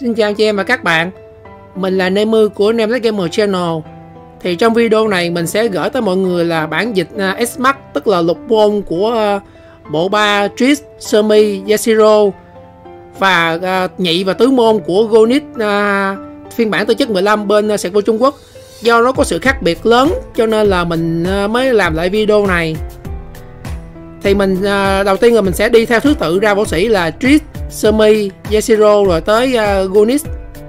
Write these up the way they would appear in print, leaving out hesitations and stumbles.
Xin chào chị em và các bạn. Mình là Nemu của Nameless Gamer Channel. Thì trong video này mình sẽ gửi tới mọi người là bản dịch S-Max, tức là lục môn của bộ ba Triss, Semi, Yashiro và nhị và tứ môn của Gonix phiên bản tư chất 15 bên server Trung Quốc. Do nó có sự khác biệt lớn cho nên là mình mới làm lại video này. Thì mình đầu tiên là mình sẽ đi theo thứ tự ra võ sĩ là Triss, Semi, Yashiro rồi tới Gonix.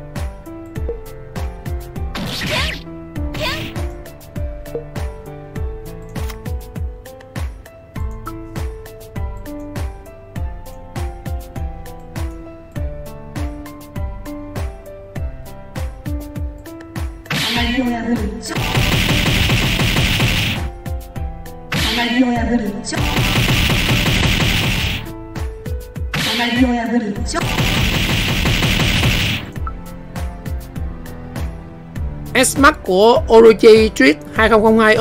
S-Max của Orochi Triss 2002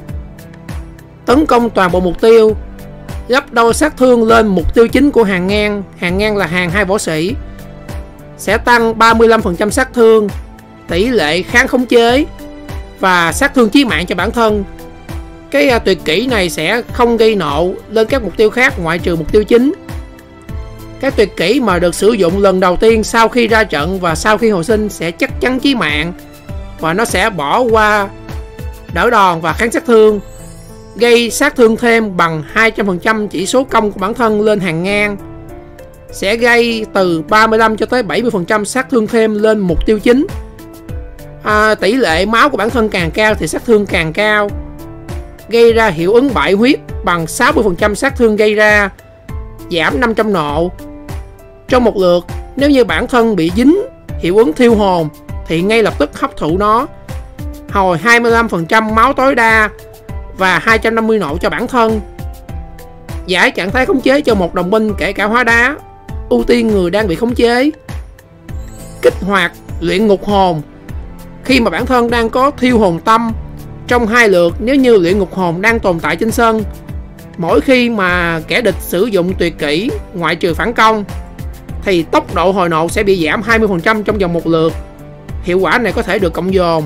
tấn công toàn bộ mục tiêu, gấp đôi sát thương lên mục tiêu chính của hàng ngang là hàng hai võ sĩ, sẽ tăng 35% sát thương, tỷ lệ kháng khống chế và sát thương chí mạng cho bản thân. Cái tuyệt kỹ này sẽ không gây nộ lên các mục tiêu khác ngoại trừ mục tiêu chính. Cái tuyệt kỹ mà được sử dụng lần đầu tiên sau khi ra trận và sau khi hồi sinh sẽ chắc chắn chí mạng, và nó sẽ bỏ qua đỡ đòn và kháng sát thương, gây sát thương thêm bằng 200% chỉ số công của bản thân lên hàng ngang, sẽ gây từ 35 cho tới 70% sát thương thêm lên mục tiêu chính. Tỷ lệ máu của bản thân càng cao thì sát thương càng cao, gây ra hiệu ứng bại huyết bằng 60% sát thương gây ra, giảm 500 nộ trong một lượt. Nếu như bản thân bị dính hiệu ứng thiêu hồn thì ngay lập tức hấp thụ nó, hồi 25% máu tối đa và 250 nộ cho bản thân. Giải trạng thái khống chế cho một đồng binh kể cả hóa đá, ưu tiên người đang bị khống chế. Kích hoạt luyện ngục hồn khi mà bản thân đang có thiêu hồn tâm trong 2 lượt. Nếu như luyện ngục hồn đang tồn tại trên sân, mỗi khi mà kẻ địch sử dụng tuyệt kỹ ngoại trừ phản công thì tốc độ hồi nộ sẽ bị giảm 20% trong vòng một lượt. Hiệu quả này có thể được cộng dồn.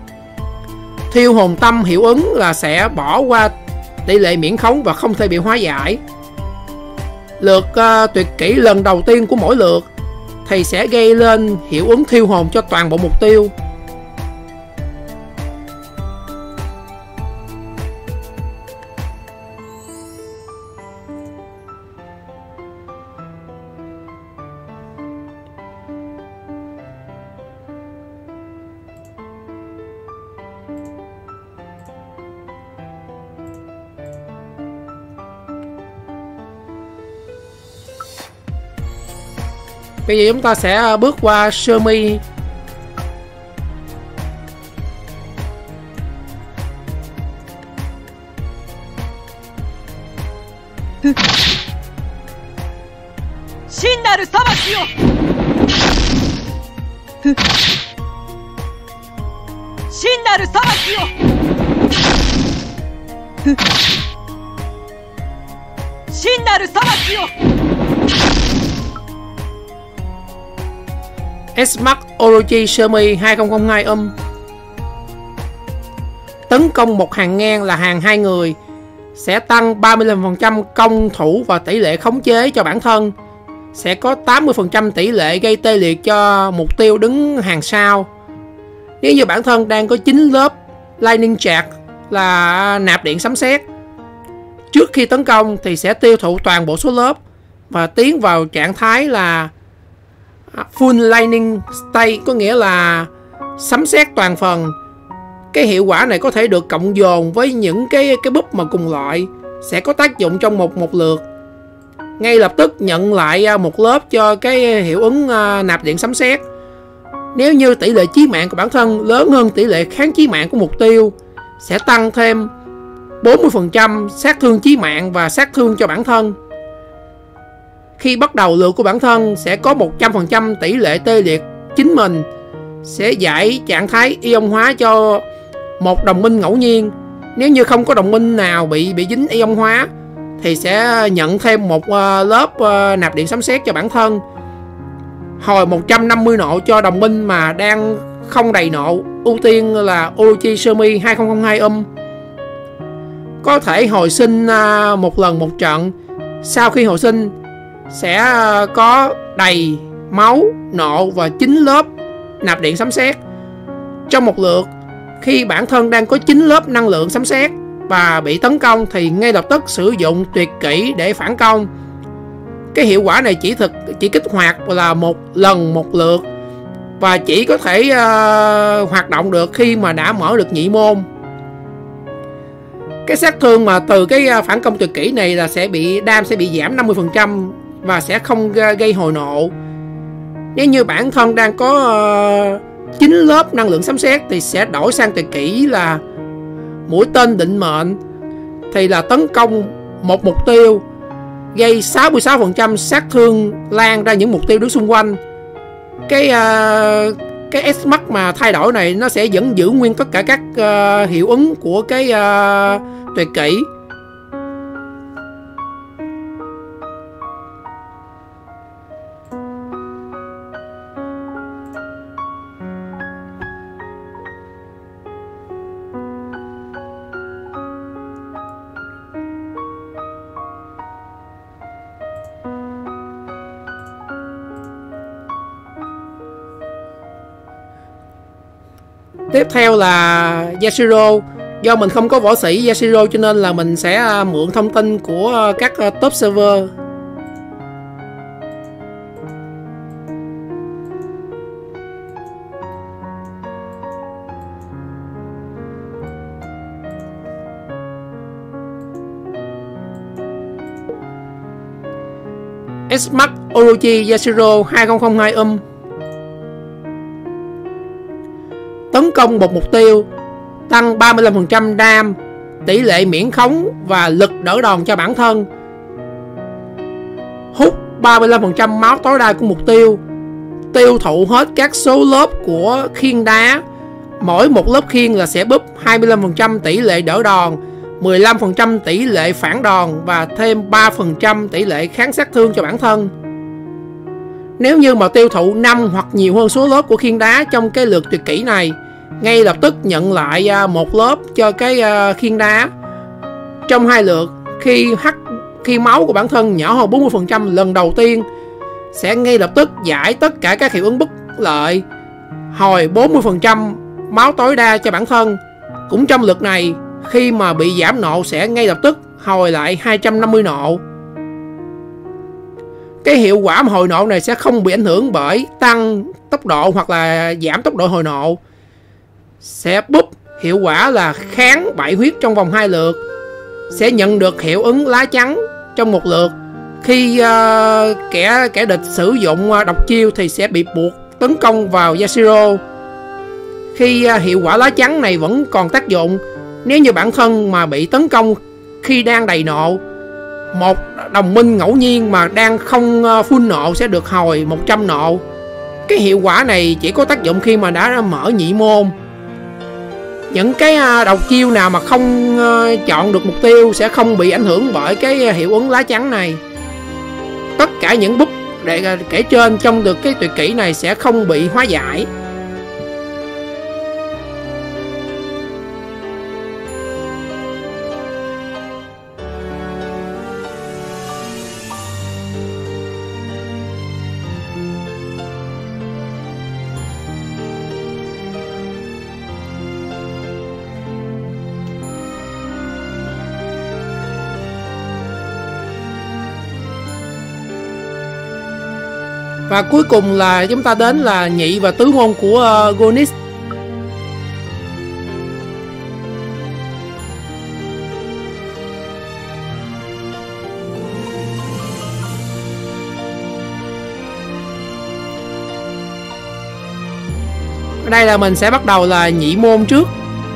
Thiêu hồn tâm hiệu ứng là sẽ bỏ qua tỷ lệ miễn khống và không thể bị hóa giải. Lượt tuyệt kỹ lần đầu tiên của mỗi lượt thì sẽ gây lên hiệu ứng thiêu hồn cho toàn bộ mục tiêu. Bây giờ chúng ta sẽ bước qua Semi. S-Max Orochi Semi 2002 tấn công một hàng ngang là hàng hai người, sẽ tăng 35% công thủ và tỷ lệ khống chế cho bản thân, sẽ có 80% tỷ lệ gây tê liệt cho mục tiêu đứng hàng sau. Nếu như bản thân đang có 9 lớp Lightning Charge là nạp điện sấm sét, trước khi tấn công thì sẽ tiêu thụ toàn bộ số lớp và tiến vào trạng thái là Full Lightning State, có nghĩa là sấm sét toàn phần. Cái hiệu quả này có thể được cộng dồn với những cái búp mà cùng loại, sẽ có tác dụng trong một lượt, ngay lập tức nhận lại một lớp cho cái hiệu ứng nạp điện sấm sét. Nếu như tỷ lệ chí mạng của bản thân lớn hơn tỷ lệ kháng chí mạng của mục tiêu, sẽ tăng thêm 40% sát thương chí mạng và sát thương cho bản thân. Khi bắt đầu lượt của bản thân sẽ có 100% tỷ lệ tê liệt chính mình, sẽ giải trạng thái ion hóa cho một đồng minh ngẫu nhiên. Nếu như không có đồng minh nào bị dính ion hóa thì sẽ nhận thêm một lớp nạp điện sấm sét cho bản thân. hồi 150 nộ cho đồng minh mà đang không đầy nộ, ưu tiên là Orochi Semi 2002 có thể hồi sinh một lần một trận. Sau khi hồi sinh sẽ có đầy máu, nộ và 9 lớp nạp điện sấm sét trong một lượt. Khi bản thân đang có 9 lớp năng lượng sấm sét và bị tấn công thì ngay lập tức sử dụng tuyệt kỹ để phản công. Cái hiệu quả này chỉ kích hoạt là một lần một lượt và chỉ có thể hoạt động được khi mà đã mở được nhị môn. Cái sát thương mà từ cái phản công tuyệt kỹ này là sẽ bị giảm 50% và sẽ không gây hồi nộ. Nếu như bản thân đang có 9 lớp năng lượng sấm sét thì sẽ đổi sang tuyệt kỹ là mũi tên định mệnh, thì là tấn công một mục tiêu gây 66% sát thương lan ra những mục tiêu đứng xung quanh. Cái S-Max mà thay đổi này nó sẽ vẫn giữ nguyên tất cả các hiệu ứng của cái tuyệt kỹ. Tiếp theo là Yashiro. Do mình không có võ sĩ Yashiro cho nên là mình sẽ mượn thông tin của các top server. S-Max Orochi Yashiro 2002 tấn công một mục tiêu, tăng 35% đam, tỷ lệ miễn khống và lực đỡ đòn cho bản thân. Hút 35% máu tối đa của mục tiêu. Tiêu thụ hết các số lớp của khiên đá. Mỗi một lớp khiên là sẽ búp 25% tỷ lệ đỡ đòn, 15% tỷ lệ phản đòn và thêm 3% tỷ lệ kháng sát thương cho bản thân. Nếu như mà tiêu thụ 5 hoặc nhiều hơn số lớp của khiên đá trong cái lượt tuyệt kỹ này, ngay lập tức nhận lại một lớp cho cái khiên đá. Trong 2 lượt, khi máu của bản thân nhỏ hơn 40% lần đầu tiên, sẽ ngay lập tức giải tất cả các hiệu ứng bất lợi, hồi 40% máu tối đa cho bản thân. Cũng trong lượt này, khi mà bị giảm nộ sẽ ngay lập tức hồi lại 250 nộ. Cái hiệu quả mà hồi nộ này sẽ không bị ảnh hưởng bởi tăng tốc độ hoặc là giảm tốc độ hồi nộ. Sẽ búp hiệu quả là kháng bại huyết trong vòng 2 lượt. Sẽ nhận được hiệu ứng lá chắn trong một lượt. Khi kẻ địch sử dụng độc chiêu thì sẽ bị buộc tấn công vào Yashiro. Khi hiệu quả lá chắn này vẫn còn tác dụng, nếu như bản thân mà bị tấn công khi đang đầy nộ, một đồng minh ngẫu nhiên mà đang không full nộ sẽ được hồi 100 nộ. Cái hiệu quả này chỉ có tác dụng khi mà đã mở nhị môn. Những cái độc chiêu nào mà không chọn được mục tiêu sẽ không bị ảnh hưởng bởi cái hiệu ứng lá chắn này. Tất cả những búp kể trên trong được cái tuyệt kỹ này sẽ không bị hóa giải. Và cuối cùng là chúng ta đến là nhị và tứ môn của Gonis. Ở đây là mình sẽ bắt đầu là nhị môn trước.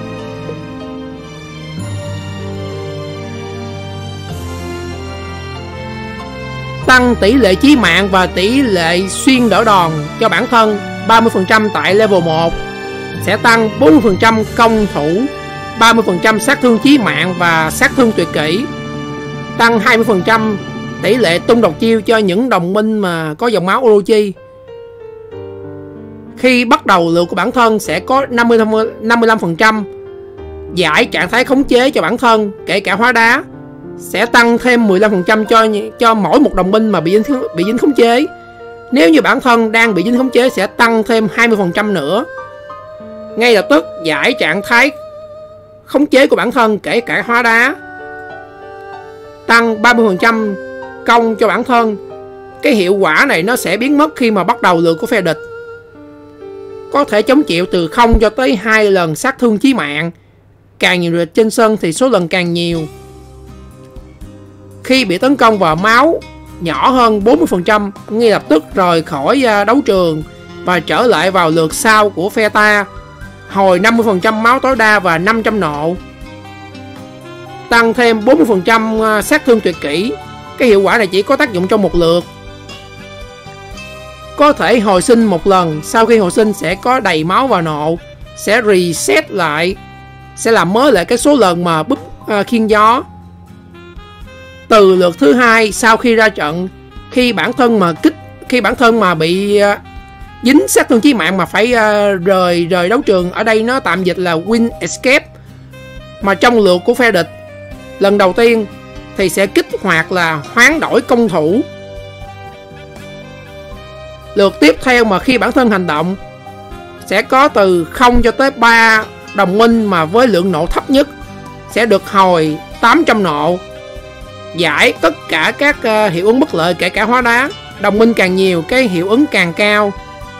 Tăng tỷ lệ chí mạng và tỷ lệ xuyên đỡ đòn cho bản thân 30% tại level 1. Sẽ tăng 40% công thủ, 30% sát thương chí mạng và sát thương tuyệt kỹ. Tăng 20% tỷ lệ tung độc chiêu cho những đồng minh mà có dòng máu Orochi. Khi bắt đầu lượt của bản thân sẽ có 55% giải trạng thái khống chế cho bản thân, kể cả hóa đá. Sẽ tăng thêm 15% cho mỗi một đồng minh mà bị dính khống chế. Nếu như bản thân đang bị dính khống chế sẽ tăng thêm 20% nữa. Ngay lập tức giải trạng thái khống chế của bản thân, kể cả hóa đá, tăng 30% công cho bản thân. Cái hiệu quả này nó sẽ biến mất khi mà bắt đầu lượt của phe địch. Có thể chống chịu từ 0 cho tới 2 lần sát thương chí mạng. Càng nhiều địch trên sân thì số lần càng nhiều. Khi bị tấn công vào máu nhỏ hơn 40%, ngay lập tức rời khỏi đấu trường và trở lại vào lượt sau của phe ta. Hồi 50% máu tối đa và 500 nộ. Tăng thêm 40% sát thương tuyệt kỹ. Cái hiệu quả này chỉ có tác dụng trong một lượt. Có thể hồi sinh một lần. Sau khi hồi sinh sẽ có đầy máu và nộ. Sẽ reset lại, sẽ làm mới lại cái số lần mà búp khiên gió. Từ lượt thứ hai sau khi ra trận, khi bản thân mà bị dính sát thương chí mạng mà phải rời đấu trường, ở đây nó tạm dịch là win escape, mà trong lượt của phe địch lần đầu tiên thì sẽ kích hoạt là hoán đổi công thủ. Lượt tiếp theo mà khi bản thân hành động sẽ có từ 0 cho tới 3 đồng minh mà với lượng nộ thấp nhất sẽ được hồi 800 nộ. Giải tất cả các hiệu ứng bất lợi, kể cả hóa đá. Đồng minh càng nhiều, cái hiệu ứng càng cao.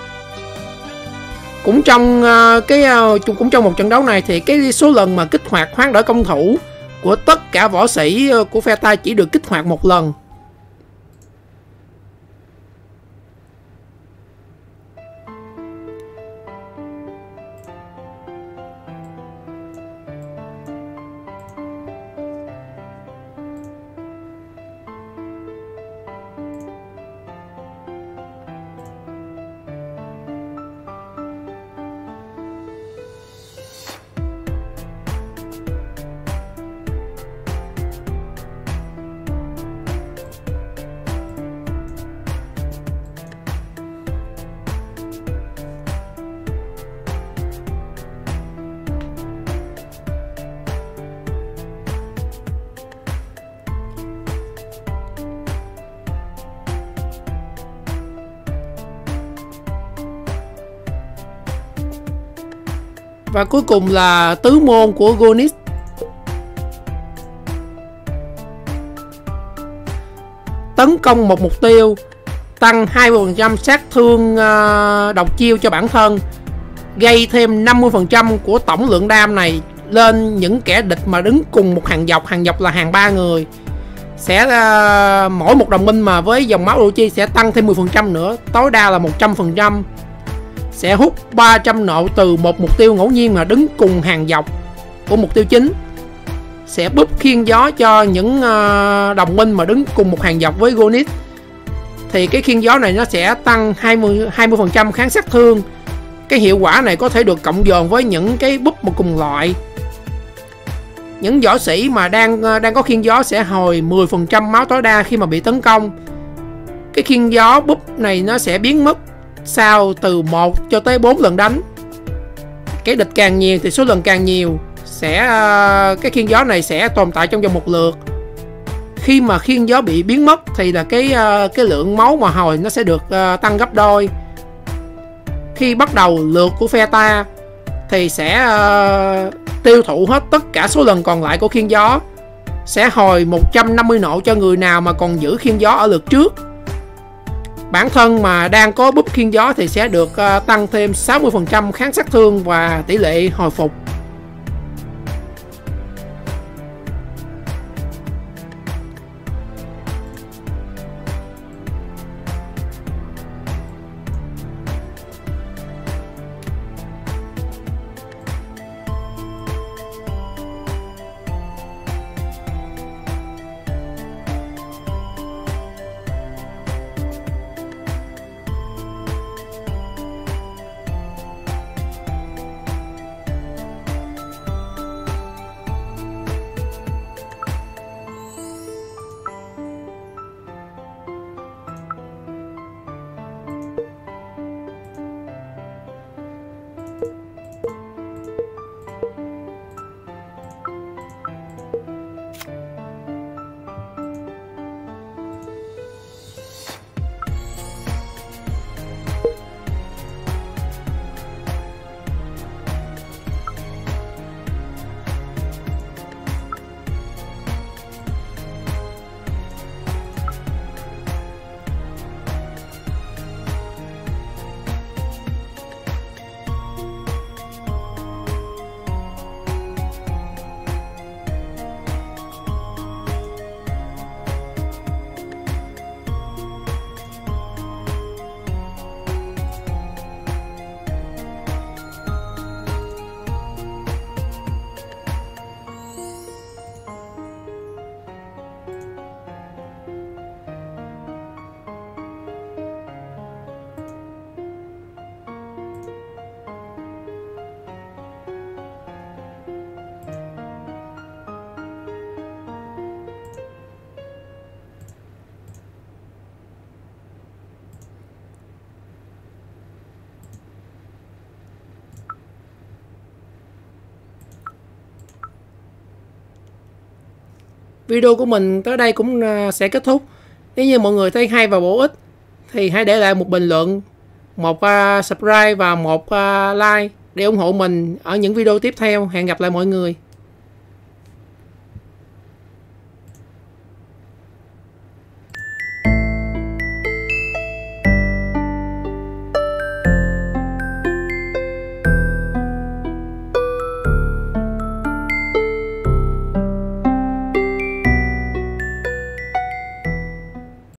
Cũng trong một trận đấu này thì cái số lần mà kích hoạt hoán đổi công thủ của tất cả võ sĩ của phe ta chỉ được kích hoạt một lần. Và cuối cùng là tứ môn của Gonis. Tấn công một mục tiêu, tăng 20% sát thương độc chiêu cho bản thân, gây thêm 50% của tổng lượng đam này lên những kẻ địch mà đứng cùng một hàng dọc là hàng 3 người. Sẽ mỗi một đồng minh mà với dòng máu Orochi sẽ tăng thêm 10% nữa, tối đa là 100%. Sẽ hút 300 nộ từ một mục tiêu ngẫu nhiên mà đứng cùng hàng dọc của mục tiêu chính. Sẽ búp khiên gió cho những đồng minh mà đứng cùng một hàng dọc với Gonis. Thì cái khiên gió này nó sẽ tăng 20% kháng sát thương. Cái hiệu quả này có thể được cộng dồn với những cái búp một cùng loại. Những võ sĩ mà đang có khiên gió sẽ hồi 10% máu tối đa khi mà bị tấn công. Cái khiên gió búp này nó sẽ biến mất sau từ 1 cho tới 4 lần đánh. Cái địch càng nhiều thì số lần càng nhiều. Cái khiên gió này sẽ tồn tại trong vòng một lượt. Khi mà khiên gió bị biến mất thì là cái lượng máu mà hồi nó sẽ được tăng gấp đôi. Khi bắt đầu lượt của phe ta thì sẽ tiêu thụ hết tất cả số lần còn lại của khiên gió. Sẽ hồi 150 nộ cho người nào mà còn giữ khiên gió ở lượt trước. Bản thân mà đang có búp khiên gió thì sẽ được tăng thêm 60% kháng sát thương và tỷ lệ hồi phục. video của mình tới đây cũng sẽ kết thúc. Nếu như mọi người thấy hay và bổ ích thì hãy để lại một bình luận, một subscribe và một like để ủng hộ mình ở những video tiếp theo. Hẹn gặp lại mọi người.